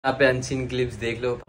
यहाँ पे unseen clips देख लो।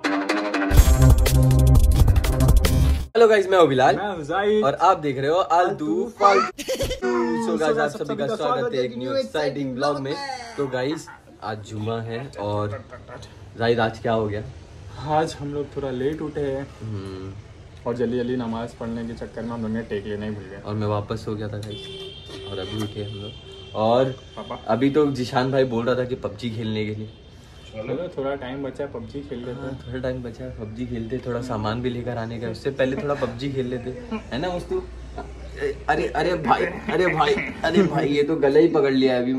हेलो गाइस, मैं बिलाल और आप देख रहे हो आलतू फालतू। सो गाइस, आप सभी का स्वागत है एक न्यू एक्साइटिंग ब्लॉग में। तो गाइस, आज जुम्मा है और जाहिद आज क्या हो गया? आज हम लोग थोड़ा लेट उठे हैं और जल्दी जल्दी नमाज पढ़ने के चक्कर में हम लोग ने टेक लेना ही भूल गए और मैं वापस हो गया था गाइस और अभी उठे हम लोग। और अभी तो जिशान भाई बोल रहा था कि पबजी खेलने के लिए। चलो थोड़ा टाइम बचा है, पबजी खेल लेते हैं। थोड़ा टाइम बचा है, पबजी खेलते, थोड़ा सामान भी लेकर आने का, उससे पहले थोड़ा पबजी खेल लेते, है ना मुस्तू? अरे अरे भाई, अरे भाई, अरे भाई, ये तो गला ही पकड़ लिया है अभी।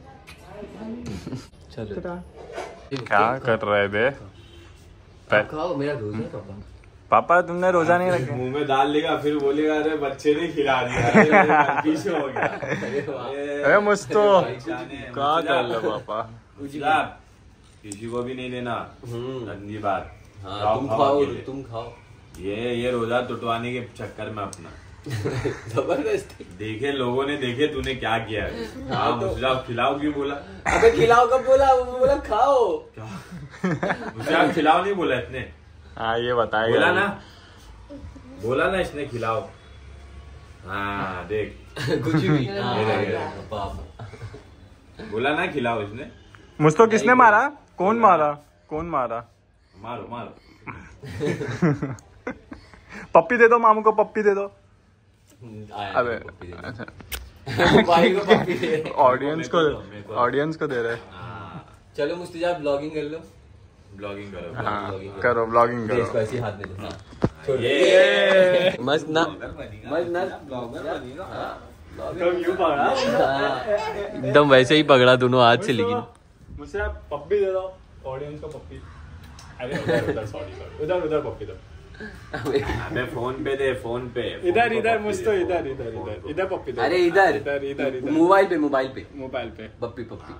चलो क्या कर रहे थे? खाओ, मेरा रोजा पापा। पापा तुमने रोजा नहीं रखा? मुंह में डाल लेगा, फिर बोलेगा अरे बच्चे ने खिला दिया, पीछे हो गया। अरे मुस्तो क्या कर लो पापा? किसी को भी नहीं देना, गंदी बात। हाँ, तुम खाओ, तुम खाओ। ये रोजा टुटवाने के चक्कर में अपना जबरदस्त देखे लोगों ने, देखे तूने क्या किया है। हाँ तो खिलाओ क्यों बोला? अबे खिलाओ कब बोला? वो बोला खाओ। क्या खिलाओ नहीं बोला इसने? हाँ ये बताया बोला ना इसने खिलाओ। हाँ देख कुछ भी बोला ना खिलाओ इसने। मुस्तो किसने मारा? कौन मारा? कौन मारा? मारो मारो। पप्पी दे दो मामू को, पप्पी दे दो। अबे भाई को पप्पी दे। ऑडियंस को दे रहे। चलो मुस्तिजा ब्लॉगिंग कर लो। ब्लॉगिंग करो। हाँ करो, ब्लॉगिंग करो। इसको ऐसे हाथ में दो। मस्त ना, मस्त ना। एकदम वैसे ही पकड़ा दोनों हाथ से, लेकिन मुझसे आप पप्पी दे दो, ऑडियंस को पप्पी। अरे उधर सॉरी, उधर पप्पी दो। अबे फोन पे दे, फोन पे। इधर मुझको इधर पप्पी दो। अरे इधर मोबाइल पे पप्पी।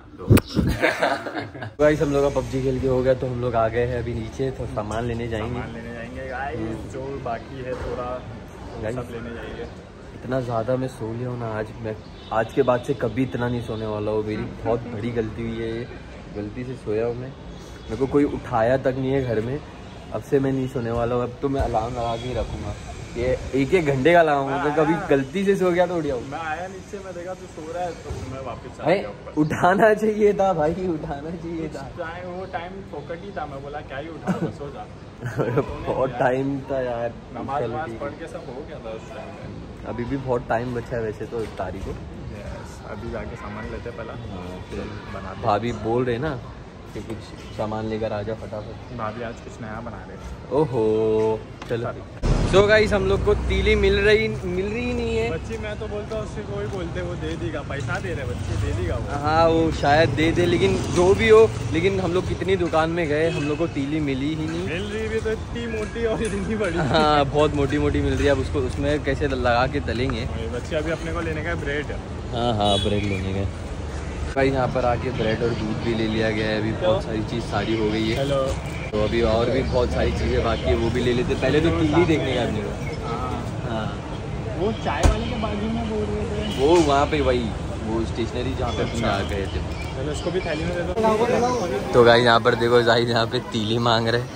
गाइस, हम लोग का पबजी खेल के हो गया, तो हम लोग आ गए हैं अभी नीचे, तो सामान लेने जाएंगे गाइस। जो बाकी है थोड़ा सब लेने जाएंगे। इतना ज़्यादा मैं सो लिया हूँ ना आज। मैं आज के बाद से कभी इतना नहीं सोने वाला हूँ। मेरी बहुत बड़ी गलती हुई है, ये गलती से सोया हूँ मैं। मेरे को कोई उठाया तक नहीं है घर में। अब से मैं नहीं सोने वाला हूँ। अब तो मैं अलार्म लगा के ही रखूँगा। ये एक घंटे का लगाऊंगा, तो कभी गलती से सो गया तो उठ जाऊँ। मैं आया नीचे, मैं देखा तू सो रहा है, तो मैं वापस आ गया ऊपर। उठाना चाहिए था भाई, उठाना चाहिए था। वो टाइम फोकट ही था, मैं बोला क्या ही उठा, सो जा। बहुत टाइम था यार। नमाज पढ़ के सब हो गया था उस टाइम। अभी भी बहुत टाइम बचा है वैसे तो इफ्तारी को। अभी जाके सामान लेते पहला, बनाते। भाभी बोल रहे ना कि कुछ सामान लेकर आ जा फटाफट। भाभी आज कुछ नया बना रहे। ओहो चलो। सो गाइस, हम लोग को तीली मिल रही नहीं है। बच्ची मैं तो बोलता हूँ उससे कोई बोलते वो दे देगा, पैसा दे रहे बच्चे, दे देगा वो। हाँ वो शायद दे दे, लेकिन जो भी हो, लेकिन हम लोग कितनी दुकान में गए, हम लोग को तीली मिली ही नहीं। मिल रही भी तो इतनी मोटी और इतनी बड़ी। हाँ बहुत मोटी मोटी मिल रही है। अब उसको उसमें कैसे लगा के तलेंगे। बच्चे अभी अपने को लेने का ब्रेड। हाँ ब्रेड लेने का भाई। यहाँ पर आके ब्रेड और दूध भी ले लिया गया है। अभी बहुत सारी चीज़ सारी हो गई है। हेलो। तो अभी और भी बहुत सारी चीज़ें बाकी है, वो भी ले लेते। पहले तो तीली देखने का अपने को। हाँ वो चाय वाले के बाजू में बोल रहे थे, वो वहाँ पे वही वो स्टेशनरी जहाँ पे अपन आ गए थे। चलो उसको भी थैली में दे दो। तो गाइस, यहाँ पर देखो जाहिद यहाँ पे तीली मांग रहे।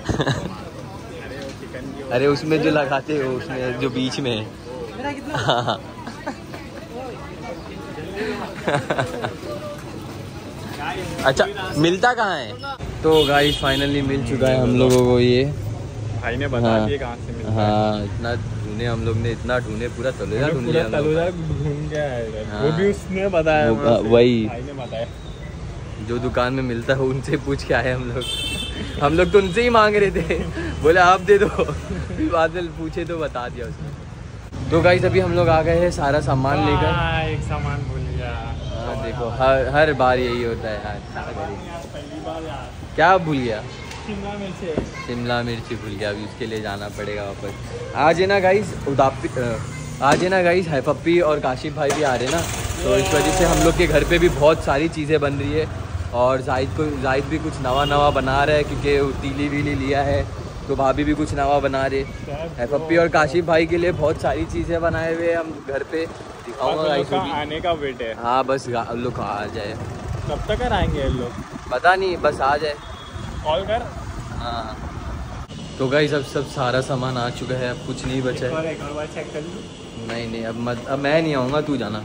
अरे उसमें जो लगाते हो, उसमें जो बीच में है। हाँ अच्छा, मिलता कहाँ है? तो गाइस फाइनली मिल चुका है हम लोगों को ये। भाई ने बता दिया कहाँ से मिलता है। हाँ इतना ढूंढे हम लोग ने, इतना ढूंढे, पूरा तलोजा ढूंढ लिया। ढूंढ गया है, वो भी उसने बताया। वही भाई ने बताया जो दुकान में मिलता है उनसे पूछ के आए हम लोग। हम लोग तो उनसे ही मांग रहे थे, बोले आप दे दो। फिर बाद में पूछे तो बता दिया उसने। तो गाइस अभी हम लोग आ गए हैं सारा सामान लेकर। एक सामान भूल गया। हाँ देखो, हर बार यही होता है यार। पहली बार यार। क्या भूल गया? शिमला मिर्ची भूल गया। अभी उसके लिए जाना पड़ेगा वापस। आज है ना गाइस आज है ना गाइस पप्पी और काशिफ भाई भी आ रहे ना, तो इस वजह से हम लोग के घर पे भी बहुत सारी चीज़ें बन रही है। और जाहिद भी कुछ नवा बना रहा है, क्योंकि तीली वीली लिया है, तो भाभी भी कुछ नवा बना रहे। पप्पी और काशिफ भाई के लिए बहुत सारी चीज़ें बनाए हुए हम घर पे। दिखाऊंगा आने का वेट है। हाँ बस लोग आ जाए। कब तक आएंगे ये लोग? पता नहीं, बस आ जाए। कॉल कर। हाँ तो गाइस अब सब सारा सामान आ चुका है, अब कुछ नहीं बचा है। एक और बार चेक कर लूँ। नहीं अब मैं नहीं आऊँगा, तू जाना।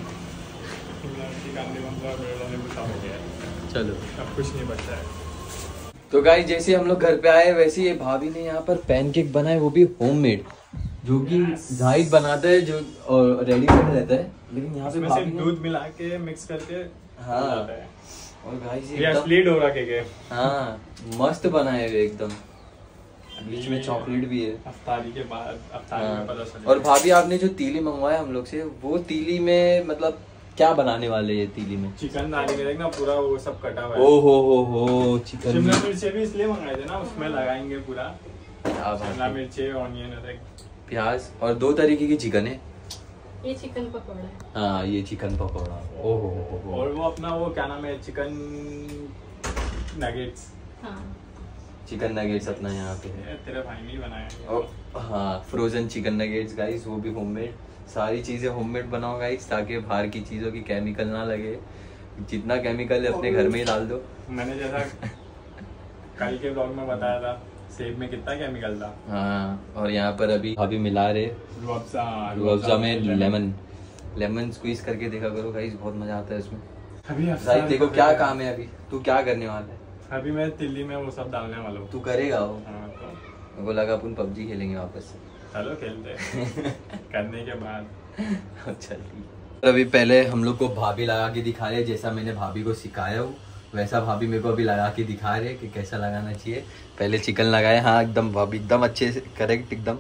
चलो अब कुछ नहीं बचा है। तो गाइस जैसे हम लोग घर पे आए वैसे ही भाभी ने यहाँ पर पैनकेक बनाए, वो भी होममेड, जो कि जाहिद बनाता है जो और रेडीमेड रहता है, लेकिन यहाँ पे भाभी दूध मिला के मिक्स करके। हाँ और गाइस ये असली डोरा केक है। हाँ मस्त बनाए हुए एकदम, बीच में चॉकलेट भी है। अफ्तारी के बाद अफ्तारी में पता चला। और भाभी आपने जो तीली मंगवाया हम लोग से, वो तीली में मतलब क्या बनाने वाले ये तीली में? चिकन डालेंगे, देखना पूरा वो सब कटा हुआ है। ओ हो चिकन। शिमला मिर्ची भी इसलिए मंगाए थे ना, उसमें लगाएंगे पूरा शिमला मिर्ची, ऑनियन, प्याज, और 2 तरीके की चिकन है। ये चिकन पकौड़ा है। हाँ ये चिकन पकौड़ा। ओहो और वो अपना वो क्या नाम है, चिकन नगेट्स। हाँ चिकन नगेट्स अपना यहाँ पे है, तेरे भाई ने ही बनाया। और हाँ फ्रोजन चिकन नगेट्स गाइस, वो भी होममेड। सारी चीजें होममेड बनाओ गाइस, ताकि बाहर की चीजों की केमिकल ना लगे। जितना केमिकल है अपने घर में ही डाल दो। मैंने जैसा कल के ब्लॉग में बताया था, सेब में कितना केमिकल था। हाँ और यहाँ पर अभी मिला रहे रूह में लेमन स्क्वीज करके देखा करो गाइस, बहुत मजा आता है इसमें। अभी देखो क्या काम है, अभी तू क्या करने वाला है? अभी मैं दिल्ली में वो सब डालने वाला हूँ। तू करेगा वो? हाँ, तो मेरे को लगा अपन पबजी खेलेंगे वापस। चलो खेलते हैं करने के बाद। अच्छा ठीक। अभी पहले हम लोग को भाभी लगा के दिखा रहे, जैसा मैंने भाभी को सिखाया हो वैसा भाभी मेरे को अभी लगा के दिखा रहे कि कैसा लगाना चाहिए। पहले चिकन लगाया, हाँ एकदम भाभी एकदम अच्छे से करेक्ट एकदम।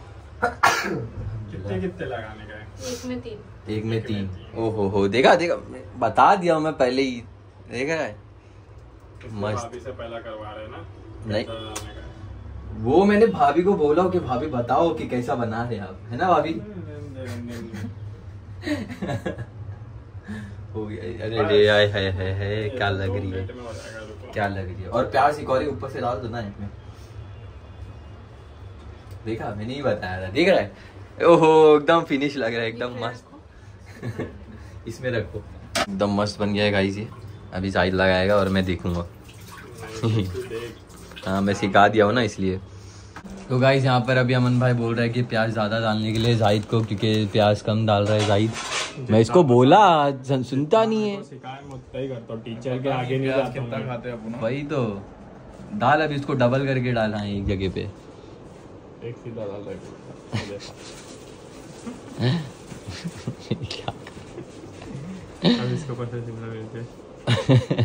कितने लगाने का है? एक में तीन। ओहो हो देखा बता दिया मैं पहले ही, देख रहा है मस्त। भाभी से पहला करवा रहे हैं ना? नहीं वो मैंने भाभी को बोला कि भाभी बताओ कि कैसा बना रहे आप, है ना भाभी? हो गया। अरे रे आए है क्या लग रही है, क्या लग रही है। और प्याज सिकोरी ऊपर से डाल दो ना इसमें। देखा मैंने ही बताया था, देख रहा है? ओहो एकदम फिनिश लग रहा है, एकदम मस्त। इसमें रखो, एकदम मस्त बन गया है गाइस ये। अभी जाहिद लगाएगा और मैं देखूंगा। हाँ मैं सिखा दिया हूँ ना इसलिए। तो गाइस यहाँ पर अभी अमन भाई बोल रहा है कि प्याज ज़्यादा डालने के लिए जाहिद को, क्योंकि प्याज कम डाल रहा है जाहिद। मैं इसको बोला सुनता नहीं है। टीचर के आगे नहीं कितना खाते हैं। वही तो दाल अभी इसको डबल करके डाला है एक जगह पे। एक सीधा डाल क्या अब इसको पता शिमला मिर्च।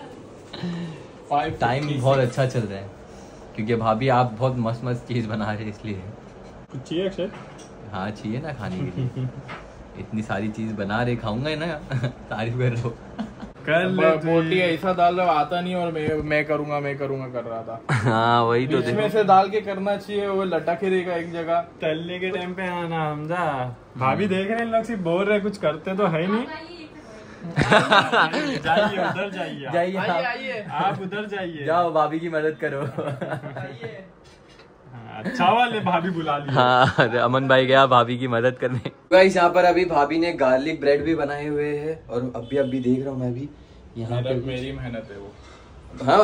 टाइम बहुत अच्छा चल रहा है क्योंकि भाभी आप बहुत मस्त मस्त चीज बना रहे इसलिए। कुछ चाहिए अक्षय? हाँ चाहिए ना खाने के लिए। इतनी सारी चीज बना रहे, खाऊंगा ना। तारीफ कर रहे हो। बोटी ऐसा डाल रहा आता नहीं और मैं करूंगा कर रहा था। हाँ वही तो बीच में से डाल के करना चाहिए, वो लटक ही रहेगा एक जगह। तलने के टाइम पे आना हमजा। भाभी देख रहे हैं लोग सिर्फ बोल रहे, कुछ करते तो है नहीं। जाइए उधर जाइए आप उधर जाइए, जाओ भाभी की मदद करो। अच्छा वाले भाभी बुला लिया। हाँ अमन भाई गया भाभी की मदद करने। गाइस यहाँ पर अभी भाभी ने गार्लिक ब्रेड भी बनाए हुए हैं और अभी देख रहा हूँ मैं भी यहाँ पर। मेरी मेहनत है वो। हाँ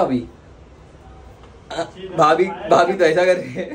भाभी तो ऐसा कर रही है।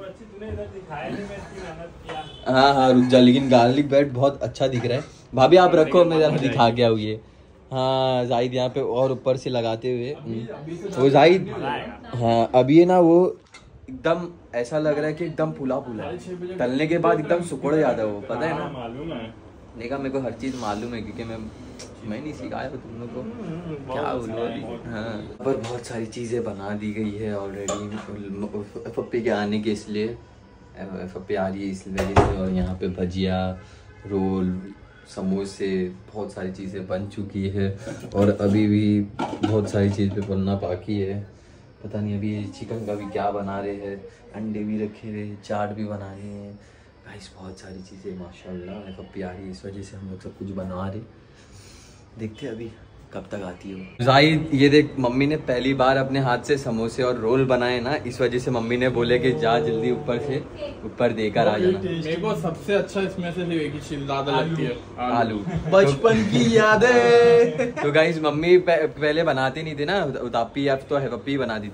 हाँ रुक जा, लेकिन गार्लिक ब्रेड बहुत अच्छा दिख रहा है। भाभी आप रखो, मैं जरा दिखा के आऊँ ये। हाँ जाहिद यहाँ पे और ऊपर से लगाते हुए वो जाहिद। हाँ अभी ये ना वो एकदम ऐसा लग रहा है कि एकदम फूला तलने के बाद एकदम सुकड़ जाता है वो, पता है ना? मालूम है। देखा मेरे को हर चीज मालूम है क्योंकि मैं नहीं सिखाया हूँ तुम लोग को। क्या बोलो। हाँ पर बहुत सारी चीज़ें बना दी गई है ऑलरेडी पप्पी के आने के इसलिए। पप्पी आ रही है इस वजह से। और यहाँ पे भजिया, रोल, समोसे, बहुत सारी चीज़ें बन चुकी है और अभी भी बहुत सारी चीज़ पे बनना बाकी है। पता नहीं अभी चिकन का भी क्या बना रहे हैं, अंडे भी रखे हुए, चाट भी बना रहे हैं गाइस, बहुत सारी चीज़ें माशाल्लाह। पप्पी आ रही है इस वजह से हम लोग सब कुछ बनवा रहे। देखते हैं अभी कब तक आती है। जाहिद ये देख, मम्मी ने पहली बार अपने हाथ से समोसे और रोल बनाए ना, इस वजह से मम्मी ने बोले कि जा जल्दी ऊपर देकर आ जाना। मेरे को सबसे अच्छा इसमें से एक ही चीज ज्यादा लगती है, आलू। बचपन की यादें। तो गाइस मम्मी पहले बनाती नहीं थी ना, उतापी या तो पप्पी बनाती थी,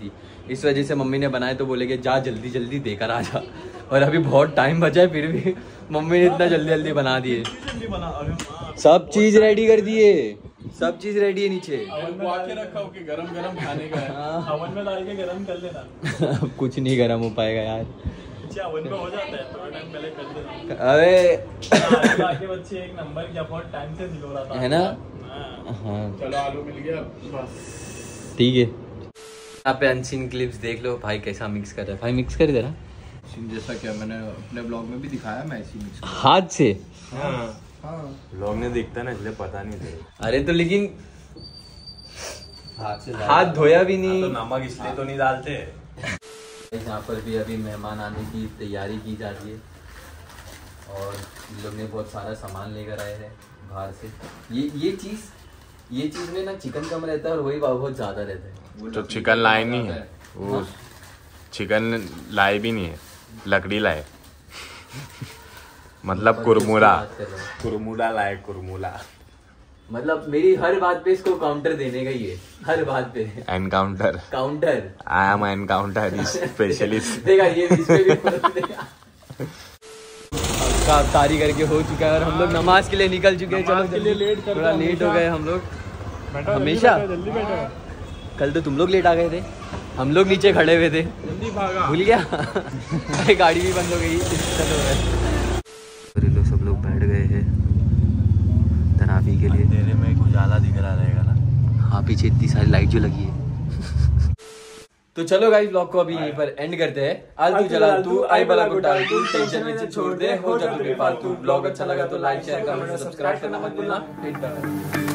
इस वजह से मम्मी ने बनाए, तो बोले कि जा जल्दी जल्दी देकर आ जा। और अभी बहुत टाइम बचा है, फिर भी मम्मी ने इतना जल्दी जल्दी बना दिए। सब चीज रेडी कर दिए, सब चीज रेडी है नीचे। रखा हो कि गरम गरम खाने का है। अवन में डाल के गरम कर लेना। अब कुछ नहीं गरम हो पाएगा यार। अवन में हो जाता है, थोड़ा टाइम पहले कर देना। अरे आगे बच्चे एक नंबर क्या बहुत टाइम से दिलो रहा था, है ना। हाँ चलो आलू मिल गया बस, ठीक है। यहाँ पे अनसीन क्लिप्स देख लो, भाई कैसा मिक्स कर रहा है। भाई मिक्स कर दे रहा, जैसा क्या मैंने अपने ब्लॉग में भी दिखाया, मैं ऐसी मिक्स हाथ से। ब्लॉग में दिखता ना, इसलिए पता नहीं था। अरे तो लेकिन हाथ से हाथ धोया भी नहीं। तो नमक इसलिए तो नहीं डालते। यहाँ पर भी अभी मेहमान आने की तैयारी की जा रही है, और इन लोग ने बहुत सारा सामान लेकर आए हैं बाहर से। ये चीज़ में ना चिकन कम रहता है और वही बहुत ज़्यादा रहता है। तो चिकन लाए नहीं है वो, चिकन लाए भी नहीं है, लकड़ी लाए। मतलब कुरमुरा लाए, कुरमुरा। मतलब मेरी हर बात पे इसको काउंटर देने का ही है, हर बात पे encounter. Counter. I am encounter specialist. देखा ये इसमें भी बोल देगा। का अफ्तारी करके हो चुका है और हम लोग नमाज के लिए निकल चुके हैं। चलो जल्दी, थोड़ा लेट हो गए हम लोग हमेशा। जल्दी बैठो। कल तो तुम लोग लेट आ गए थे, हम लोग नीचे खड़े हुए थे, जल्दी भागा। भूल गया। गाड़ी भी बंद हो गई। चलो सब लोग बैठ गए हैं तरावी के लिए। अंधेरे में एक उजाला दिख रहा रहेगा ना। हाँ पीछे इतनी सारी लाइट जो लगी है। तो चलो गाइस ब्लॉग को अभी यहीं पर एंड करते हैं। आलतू जलाल तू आई बला को टाल तू, टेंशन में से छोड़ दे, हो जा तू बेफालतू। ब्लॉग अच्छा लगा तो लाइक शेयर कमेंट और सब्सक्राइब करना मत भूलना।